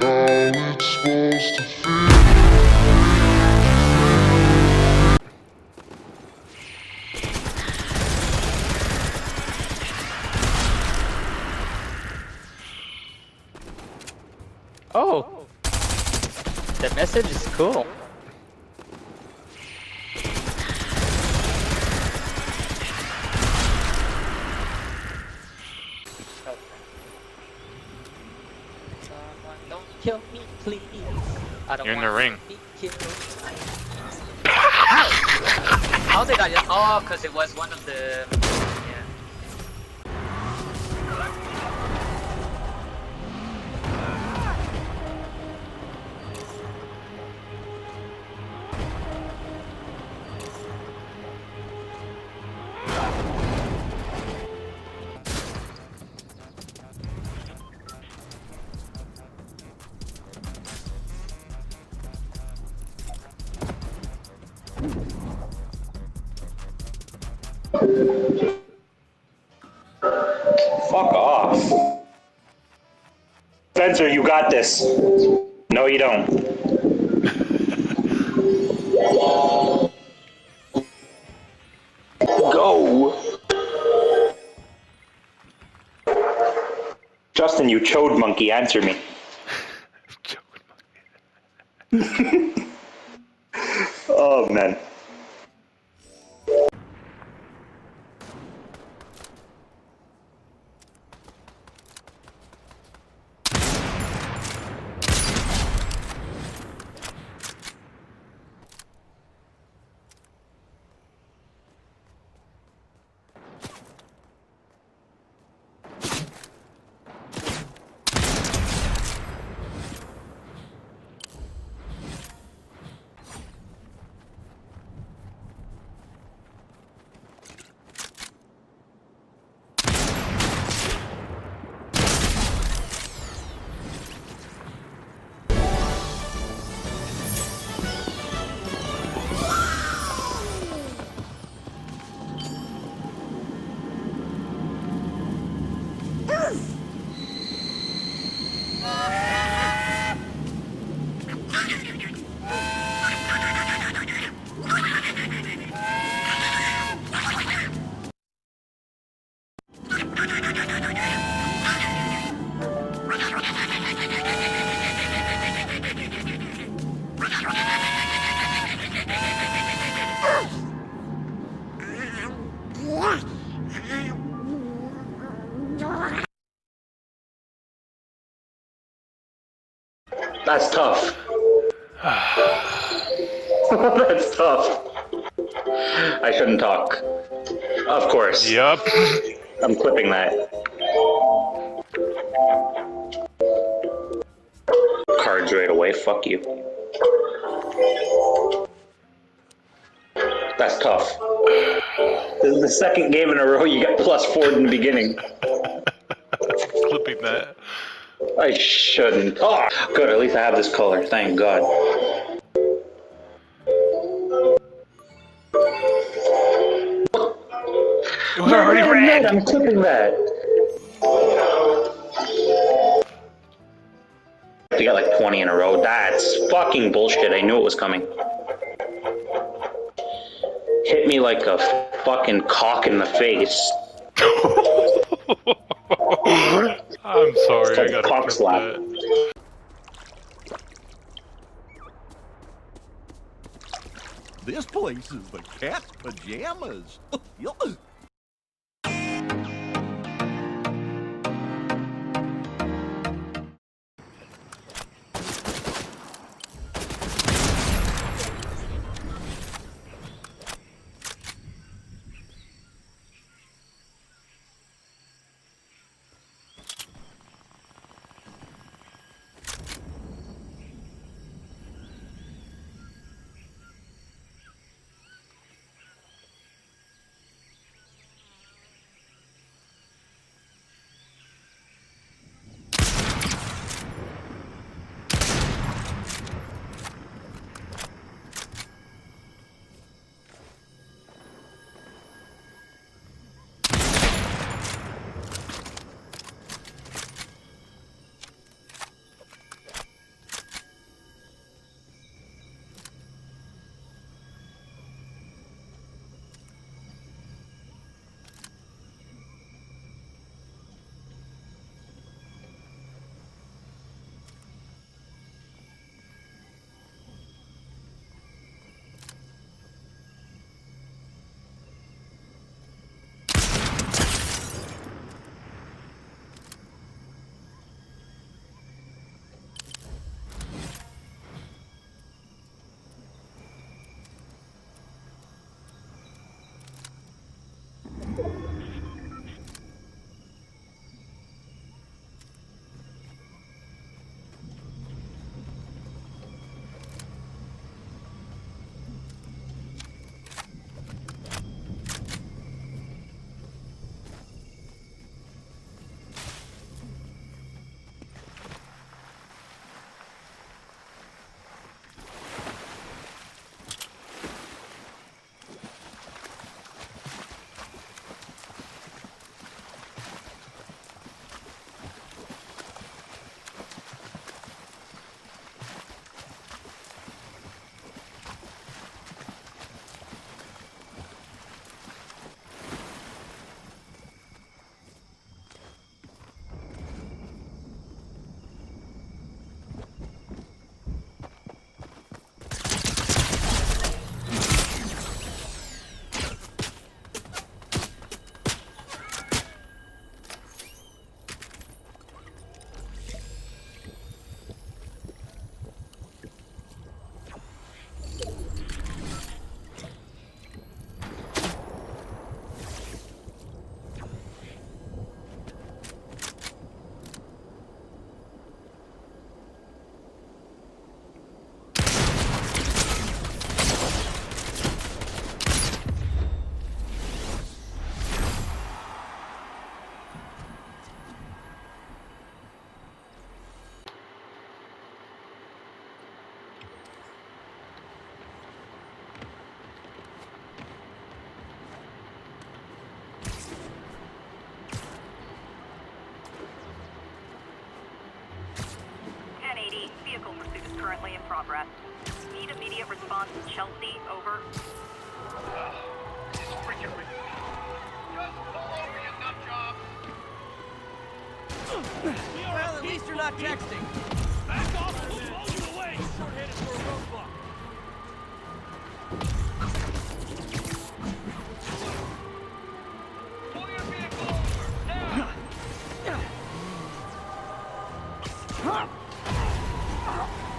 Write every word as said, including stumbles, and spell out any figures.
it's supposed to feel. Oh, that message is cool. Someone don't kill me, please. I don't You're in the want ring. to be killed. How? How did I? Oh, because it was one of the. Yeah. Fuck off. Spencer, you got this. No, you don't. Go. Justin, you chode monkey, answer me. Oh, man. That's tough. That's tough. I shouldn't talk. Of course. Yup. I'm clipping that. Cards right away. Fuck you. That's tough. This is the second game in a row you got plus four in the beginning. Clipping that. I shouldn't. Oh, good. At least I have this color. Thank God. It was already red. I'm clipping that. We got like twenty in a row. That's fucking bullshit. I knew it was coming. Hit me like a fucking cock in the face. I'm sorry, I gotta cock clip slap. that. This place is the cat's pajamas. currently in progress. Need immediate response to Chelsea, over. This freaking ridiculous. Just pull over, you nut job. Well, at least you're not texting. Back off and we'll blow you away. Short-headed for a roadblock. Pull your vehicle over, now!